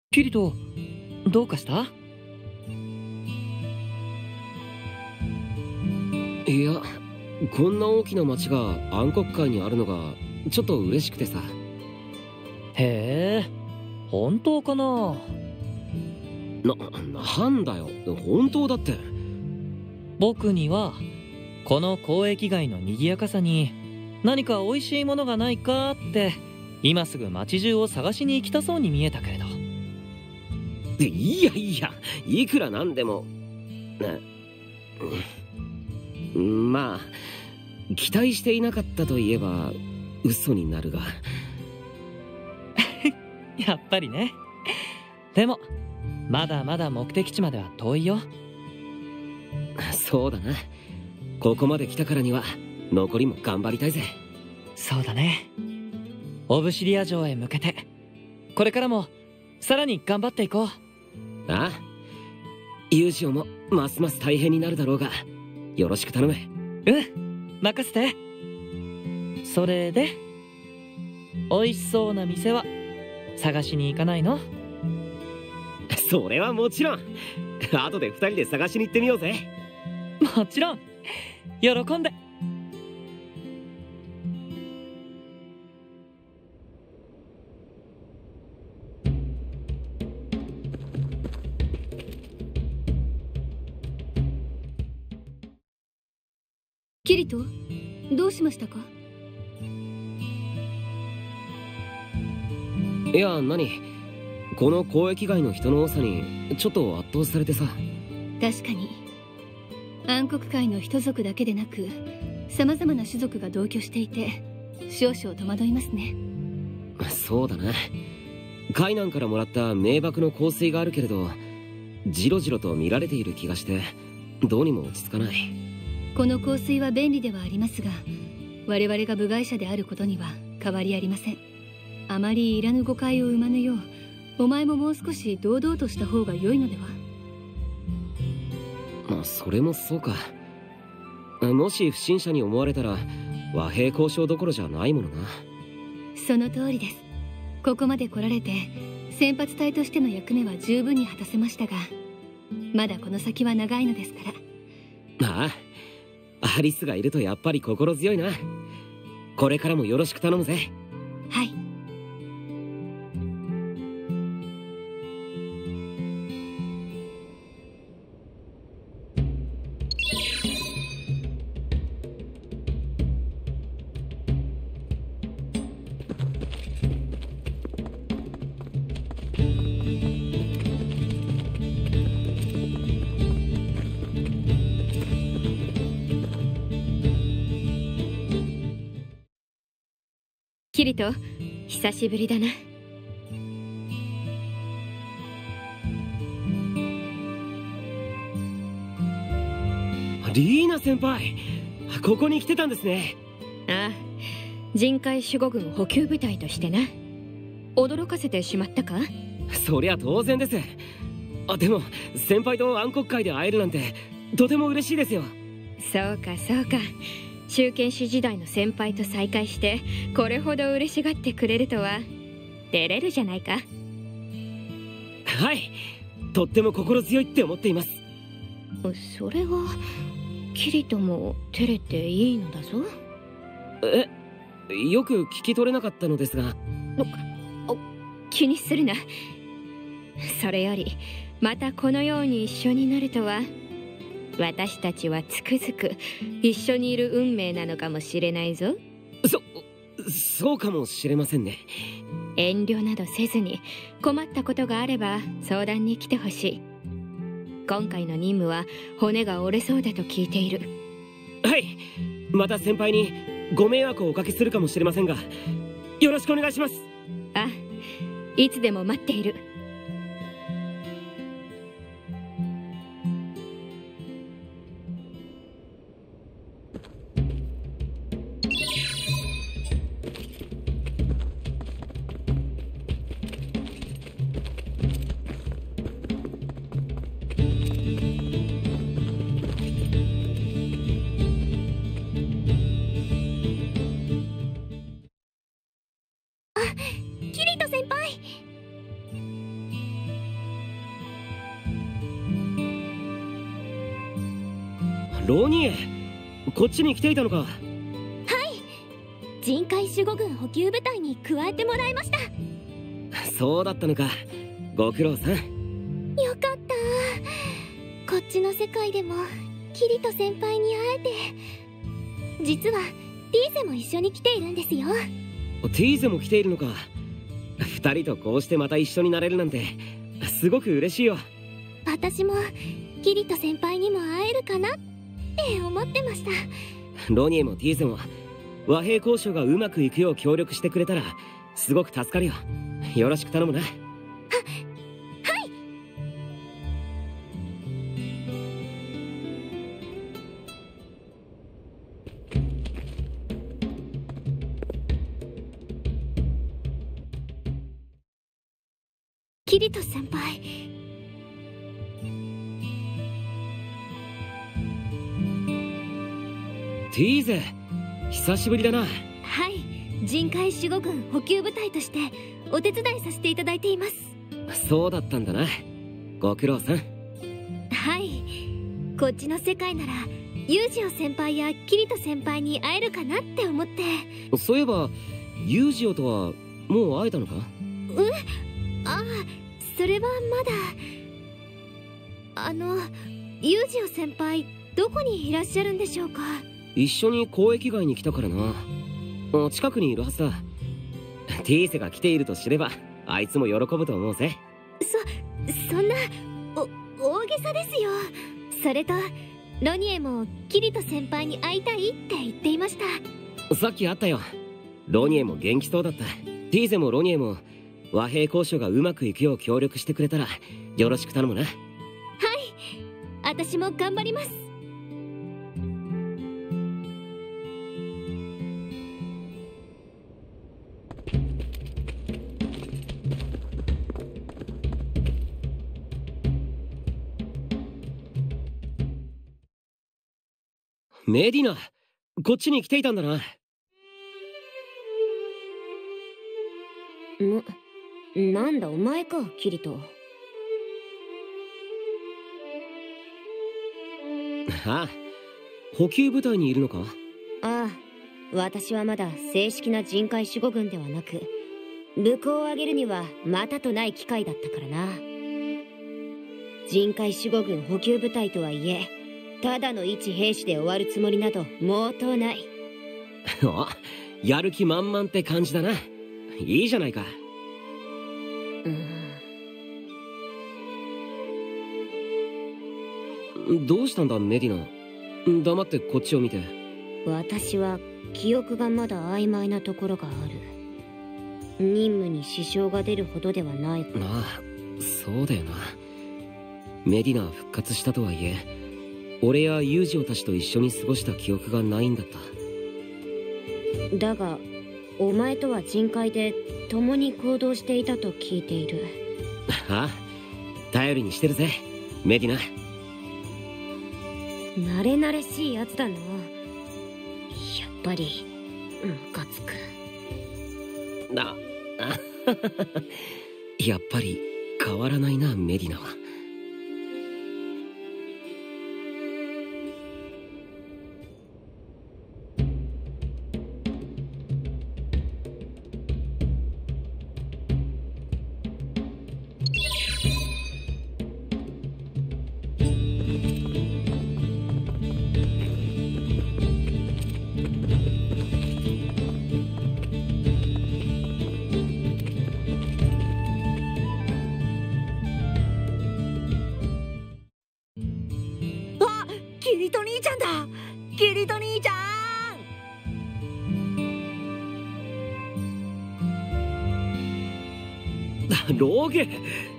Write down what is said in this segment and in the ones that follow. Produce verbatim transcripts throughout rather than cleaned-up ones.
キリト、どうかした？ いや、こんな大きな町が暗黒界にあるのがちょっと嬉しくてさ。 へえ、本当かな？ な、なんだよ、本当だって。 僕にはこの交易街の賑やかさに何か美味しいものがないかって今すぐ町中を探しに行きたそうに見えたけれど。 いやいや、いくらなんでもね、うん、まあ期待していなかったといえば嘘になるがやっぱりね。でもまだまだ目的地までは遠いよ。 そうだな、ここまで来たからには残りも頑張りたいぜ。 そうだね。オブシリア城へ向けてこれからもさらに頑張っていこう。 ああ、ユージオもますます大変になるだろうがよろしく頼む。 うん、任せて。それで美味しそうな店は探しに行かないの？ それはもちろん。後で二人で探しに行ってみようぜ。 もちろん、喜んで。 キリト、どうしましたか？ いや、何、この交易街の人の多さにちょっと圧倒されてさ。 確かに暗黒界の一族だけでなく様々な種族が同居していて少々戸惑いますね。 そうだな、海南からもらった名瀑の香水があるけれどジロジロと見られている気がしてどうにも落ち着かない。 この香水は便利ではありますが我々が部外者であることには変わりありません。あまりいらぬ誤解を生まぬようお前ももう少し堂々とした方が良いのでは？ まあそれもそうか。もし不審者に思われたら和平交渉どころじゃないものな。 その通りです。ここまで来られて先発隊としての役目は十分に果たせましたがまだこの先は長いのですから。 ああ、アリスがいるとやっぱり心強いな。これからもよろしく頼むぜ。 はい。キリト、久しぶりだな。 リーナ先輩、ここに来てたんですね。 ああ、人海守護軍補給部隊としてな。驚かせてしまったか？ そりゃ当然です。あ、でも先輩と暗黒界で会えるなんてとても嬉しいですよ。 そうかそうか、中堅士時代の先輩と再会してこれほど嬉しがってくれるとは照れるじゃないか。 はい、とっても心強いって思っています。 それはキリトも照れていいのだぞ。 え、よく聞き取れなかったのですが。 気にするな。それよりまたこのように一緒になるとは私たちはつくづく一緒にいる運命なのかもしれないぞ。 そ、そうかもしれませんね。 遠慮などせずに困ったことがあれば相談に来てほしい。今回の任務は骨が折れそうだと聞いている。 はい、また先輩にご迷惑をおかけするかもしれませんがよろしくお願いします。 あ、いつでも待っている。 キリト先輩。 ロニエ、こっちに来ていたのか。 人海守護軍補給部隊に加えてもらいました。 そうだったのか。ご苦労さん。 よかった。こっちの世界でもキリト先輩に会えて。実はティーゼも一緒に来ているんですよ。 ティーゼも来ているのか。二人とこうしてまた一緒になれるなんてすごく嬉しいよ。 私もキリト先輩にも会えるかなって思ってました。 ロニエもティーゼも和平交渉がうまくいくよう協力してくれたらすごく助かるよ。よろしく頼むな。は、はい。 キリト先輩。 ティーゼ、久しぶりだな。 はい、人海守護軍補給部隊としてお手伝いさせていただいています。 そうだったんだな。ご苦労さん。 はい、こっちの世界ならユージオ先輩やキリト先輩に会えるかなって思って。 そういえばユージオとはもう会えたのか。 うん、ああ、それはまだ。あの、ユージオ先輩どこにいらっしゃるんでしょうか。 一緒に交易街に来たからな。近くにいるはずだ。ティーセが来ていると知ればあいつも喜ぶと思うぜ。 そ、そんな、お、大げさですよ。それとロニエもキリト先輩に会いたいって言っていました。 さっき会ったよ。ロニエも元気そうだった。ティーゼもロニエも和平交渉がうまくいくよう協力してくれたらよろしく頼むな。はい、 私も頑張ります。 メディナ、こっちに来ていたんだな。 な、なんだお前か、キリト。 ああ、補給部隊にいるのか。 ああ、私はまだ正式な人海守護軍ではなく、武功を挙げるにはまたとない機会だったからな。人海守護軍補給部隊とはいえ、ただの一兵士で終わるつもりなど毛頭ない。 お、やる気満々って感じだな。いいじゃないか。うん、どうしたんだメディナ。黙ってこっちを見て。 私は記憶がまだ曖昧なところがある。任務に支障が出るほどではないが。 ああ、そうだよな。メディナは復活したとはいえ、俺やユージオたちと一緒に過ごした記憶がないんだった。 だがお前とは人海で共に行動していたと聞いている。 ああ、頼りにしてるぜメディナ。 慣れ慣れしいやつだな。やっぱりムカつくな。やっぱり変わらないなメディナは。 キリト兄ちゃんだ。キリト兄ちゃん。ローゲ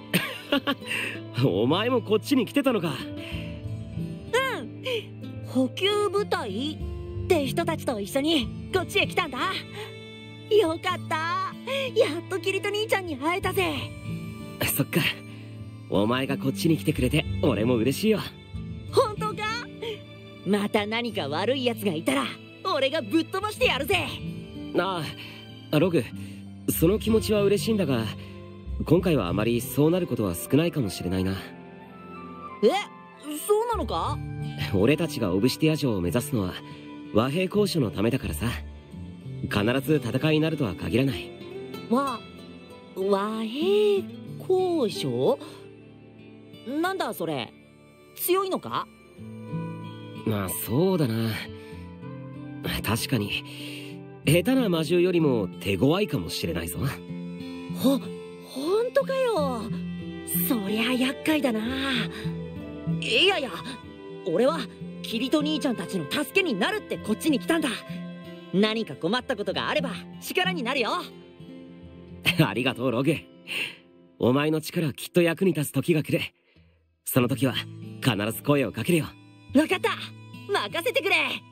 お前もこっちに来てたのか。 うん、補給部隊って人たちと一緒にこっちへ来たんだ。よかった、やっとキリト兄ちゃんに会えたぜ。 そっか、お前がこっちに来てくれて俺も嬉しいよ。 本当か。また何か悪い奴がいたら俺がぶっ飛ばしてやるぜ。 ああ、ログ、その気持ちは嬉しいんだが、今回はあまりそうなることは少ないかもしれないな。 え、そうなのか。 俺たちがオブシティア城を目指すのは和平交渉のためだからさ。必ず戦いになるとは限らない。 わ和平交渉？なんだそれ、強いのか？ まあそうだな。確かに下手な魔獣よりも手強いかもしれないぞ。 ほ、ほんとかよ。そりゃ厄介だな。いやいや、俺はキリト兄ちゃんたちの助けになるってこっちに来たんだ。何か困ったことがあれば力になるよ。 ありがとうログ。お前の力きっと役に立つ時が来る。その時は必ず声をかけるよ。 分かった、任せてくれ。